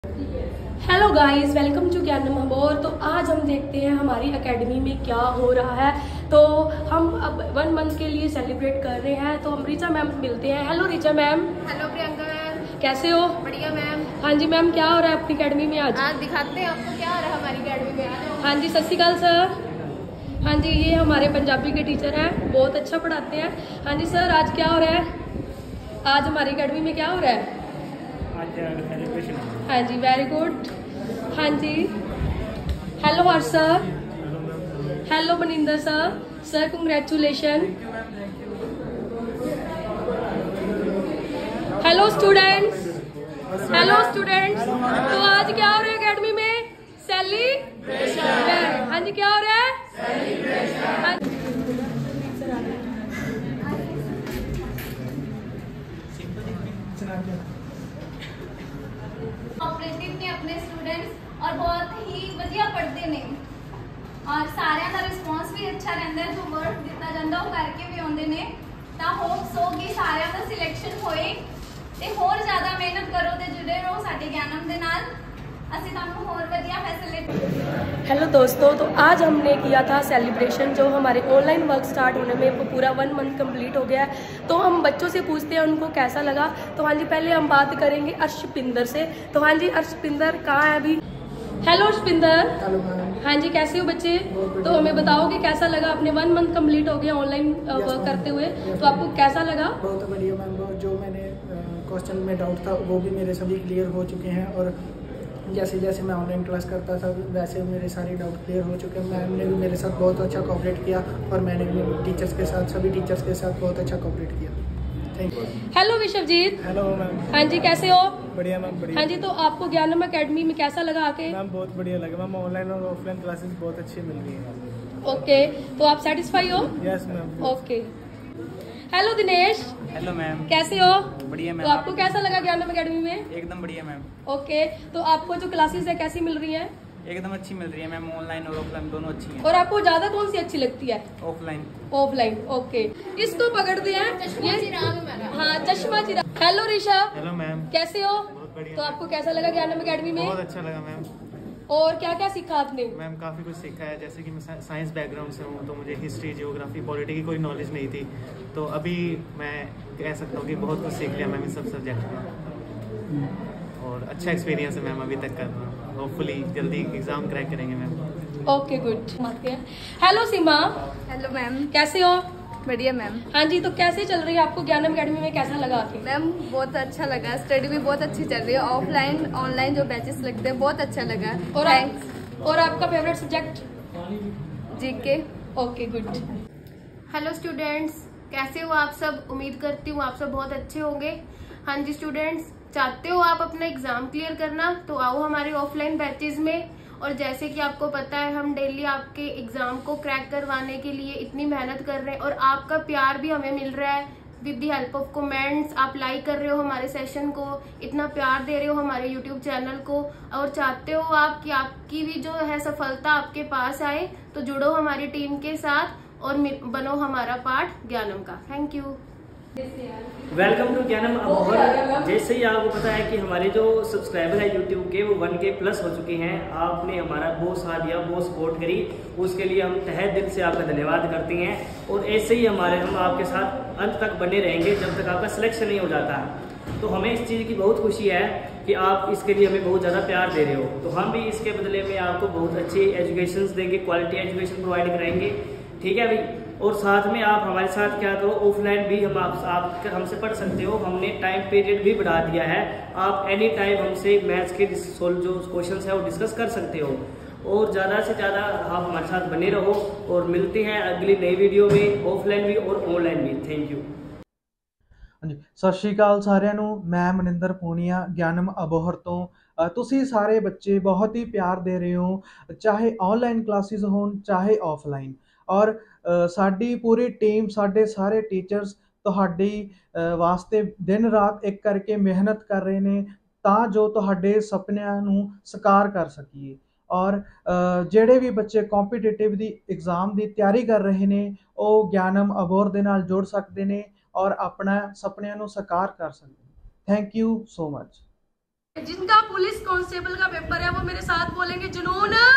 Hello guys, welcome to ज्ञानम अबोहर। तो आज हम देखते हैं हमारी एकेडमी में क्या हो रहा है। तो हम अब 1 मंथ के लिए सेलिब्रेट कर रहे हैं। तो हम रिचा मैम से मिलते हैं। Hello Richa ma'am. Hello Priyanka ma'am. कैसे हो? बढ़िया मैम। हाँ जी मैम, क्या हो रहा है अपनी एकेडमी में आज? आज दिखाते हैं आपको क्या हो रहा है हमारी अकेडमी में। आज हाँ जी, सत श्री अकाल सर। हाँ जी, ये हमारे पंजाबी के टीचर हैं, बहुत अच्छा पढ़ाते हैं। हाँ जी सर, आज क्या हो रहा है? आज हमारी एकेडमी में क्या हो रहा है? हाँ जी, वेरी गुड। हाँ जी, hello Harsh sir. Hello Maninder sir. Sir congratulation. Hello students. Hello students. तो आज क्या हो रहा है एकेडमी में? सेलिब्रेशन। हाँ जी, क्या हो रहा है? सेलिब्रेशन। ਕੋਆਪਰੇਟਿਵ ਨੇ ਆਪਣੇ ਸਟੂਡੈਂਟਸ ਔਰ ਬਹੁਤ ਹੀ ਵਧੀਆ ਪੜ੍ਹਦੇ ਨੇ ਔਰ ਸਾਰਿਆਂ ਦਾ ਰਿਸਪੌਂਸ ਵੀ ਅੱਛਾ ਰਹਿੰਦਾ ਹੈ। ਜੋ ਵਰਕ ਦਿੱਤਾ ਜਾਂਦਾ ਉਹ ਕਰਕੇ ਵੀ ਆਉਂਦੇ ਨੇ। ਤਾਂ ਹੋਪ ਸੋ ਕਿ ਸਾਰਿਆਂ ਦਾ ਸਿਲੈਕਸ਼ਨ ਹੋਏ ਤੇ ਹੋਰ ਜ਼ਿਆਦਾ ਮਿਹਨਤ ਕਰੋ ਤੇ ਜੁੜੇ ਰਹੋ ਸਾਡੇ ਗਿਆਨਮ ਦੇ ਨਾਲ। ਅਸੀਂ ਤੁਹਾਨੂੰ ਹੋਰ ਵਧੀਆ ਫੈਸਿਲਿਟੀ। हेलो दोस्तों, तो आज हमने किया था सेलिब्रेशन। जो हमारे ऑनलाइन वर्क स्टार्ट होने में वो पूरा 1 मंथ कंप्लीट हो गया है। तो हम बच्चों से पूछते हैं उनको कैसा लगा। तो हाँ जी, पहले हम बात करेंगे अर्शपिंदर से। तो हाँ जी अर्शपिंदर कहाँ है अभी? हेलो अर्शपिंदर। Hello ma'am. हाँ जी, कैसे हो बच्चे? तो हमें बताओ कि कैसा लगा? अपने 1 मंथ कंप्लीट हो गया ऑनलाइन वर्क करते हुए। तो आपको कैसा लगा? बहुत बढ़िया मैम। जो मैंने क्वेश्चन में डाउट था वो भी मेरे सभी क्लियर हो चुके हैं और जैसे जैसे मैं ऑनलाइन क्लास करता था वैसे मेरे सारे डाउट क्लियर हो चुके हैं। मैम ने भी मेरे साथ बहुत अच्छा कोऑपरेट किया और मैंने भी टीचर्स के साथ सभी टीचर्स के साथ बहुत अच्छा कोऑपरेट किया। Thank you. Hello Vishwajeet. Hello ma'am. हाँ जी, कैसे हो? बढ़िया मैम बढ़िया। हाँ जी, तो आपको ज्ञानम एकेडमी में कैसा लगा आके? मैम बहुत बढ़िया लगा मैम। ऑनलाइन और ऑफलाइन क्लासेस बहुत अच्छी मिल रही हैं। ओके, तो आप सेटिस्फाई हो? Yes ma'am. Okay. Hello Dinesh. Hello ma'am. कैसे हो? बढ़िया मैम। तो आपको कैसा लगा ज्ञानम एकेडमी में? एकदम बढ़िया मैम। ओके, तो आपको जो क्लासेस है कैसी मिल रही हैं? एकदम अच्छी मिल रही है मैम। ऑनलाइन और ऑफलाइन दोनों अच्छी हैं। और आपको ज्यादा कौन सी अच्छी लगती है? ऑफलाइन। ऑफलाइन। ओके, इसको पकड़ते हैं। चश्मा चिराग हमारा। हाँ, चश्मा Chirag. Hello Rishabh. Hello ma'am. कैसे हो? बहुत बढ़िया। तो आपको कैसा लगा ज्ञानम एकेडमी में? बहुत अच्छा लगा मैम। और क्या क्या सीखा आपने? मैम काफ़ी कुछ सीखा है। जैसे कि मैं साइंस बैकग्राउंड से हूँ तो मुझे हिस्ट्री जियोग्राफी पॉलिटी की कोई नॉलेज नहीं थी। तो अभी मैं कह सकता हूँ कि बहुत कुछ सीख लिया मैम इन सब सब्जेक्ट में और अच्छा एक्सपीरियंस है मैम अभी तक का। होपफुली जल्दी एग्ज़ाम क्रैक करेंगे ma'am. Okay good. Hello Seema. Hello ma'am. कैसे हो? बढ़िया मैम। हाँ जी, तो कैसे चल रही है आपको ज्ञानम एकेडमी में? कैसा लगा आके? मैम बहुत अच्छा लगा। स्टडी भी बहुत अच्छी चल रही है। ऑफलाइन ऑनलाइन जो बैचेस लगते हैं बहुत अच्छा लगा। और थैंक्स। और आपका favourite subject? GK. Okay good. Hello students, कैसे हो आप सब? उम्मीद करती हूँ आप सब बहुत अच्छे होंगे। हाँ जी स्टूडेंट्स, चाहते हो आप अपना एग्जाम क्लियर करना तो आओ हमारे ऑफलाइन बैचेज में। और जैसे कि आपको पता है हम डेली आपके एग्जाम को क्रैक करवाने के लिए इतनी मेहनत कर रहे हैं और आपका प्यार भी हमें मिल रहा है with the help of comments. आप लाइक कर रहे हो हमारे सेशन को, इतना प्यार दे रहे हो हमारे यूट्यूब चैनल को और चाहते हो आप कि आपकी भी जो है सफलता आपके पास आए। तो जुड़ो हमारी टीम के साथ और बनो हमारा पार्ट ज्ञानम का। Thank you. वेलकम टू ज्ञानम अबोहर। जैसे ही आपको पता है कि हमारे जो सब्सक्राइबर है यूट्यूब के वो 1K प्लस हो चुके हैं। आपने हमारा बहुत साथ दिया, बहुत सपोर्ट करी, उसके लिए हम तहे दिल से आपका धन्यवाद करते हैं। और ऐसे ही हम आपके साथ अंत तक बने रहेंगे जब तक आपका सिलेक्शन नहीं हो जाता। तो हमें इस चीज़ की बहुत खुशी है कि आप इसके लिए हमें बहुत ज़्यादा प्यार दे रहे हो। तो हम भी इसके बदले में आपको बहुत अच्छी एजुकेशन देंगे, क्वालिटी एजुकेशन प्रोवाइड कराएंगे। ठीक है भाई। और साथ में आप हमारे साथ क्या करो, ऑफलाइन भी आप हमसे पढ़ सकते हो। हमने टाइम पीरियड भी बढ़ा दिया है। आप एनी टाइम हमसे मैथ्स के जो क्वेश्चंस है वो डिस्कस कर सकते हो। और ज़्यादा से ज़्यादा आप हमारे साथ बने रहो और मिलते हैं अगली नई वीडियो में, ऑफलाइन भी और ऑनलाइन भी। Thank you. ਹਾਂਜੀ, ਸਤਿ ਸ਼੍ਰੀ ਅਕਾਲ ਸਾਰਿਆਂ ਨੂੰ। ਮੈਂ ਮਨਿੰਦਰ ਪੂਨੀਆ ਗਿਆਨਮ ਅਬੋਹਰ ਤੋਂ। ਤੁਸੀਂ ਸਾਰੇ ਬੱਚੇ ਬਹੁਤ ਹੀ ਪਿਆਰ ਦੇ ਰਹੇ ਹੋ, ਚਾਹੇ ਆਨਲਾਈਨ ਕਲਾਸਿਸ ਹੋਣ ਚਾਹੇ ਆਫਲਾਈਨ। ਔਰ ਸਾਡੀ ਪੂਰੀ ਟੀਮ, ਸਾਡੇ ਸਾਰੇ ਟੀਚਰਸ ਤੁਹਾਡੀ ਵਾਸਤੇ ਦਿਨ ਰਾਤ ਇੱਕ ਕਰਕੇ ਮਿਹਨਤ ਕਰ ਰਹੇ ਨੇ ਤਾਂ ਜੋ ਤੁਹਾਡੇ ਸੁਪਨਿਆਂ ਨੂੰ ਸਾਕਾਰ ਕਰ ਸਕੀਏ। ਔਰ ਜਿਹੜੇ ਵੀ ਬੱਚੇ ਕੰਪੀਟੀਟਿਵ ਦੀ ਐਗਜ਼ਾਮ ਦੀ ਤਿਆਰੀ ਕਰ ਰਹੇ ਨੇ ਉਹ ਗਿਆਨਮ ਅਬੋਹਰ ਦੇ ਨਾਲ ਜੁੜ ਸਕਦੇ ਨੇ और अपना सपनों को साकार कर सकते हैं। Thank you so much. जिनका पुलिस कांस्टेबल का पेपर है वो मेरे साथ बोलेंगे जुनून।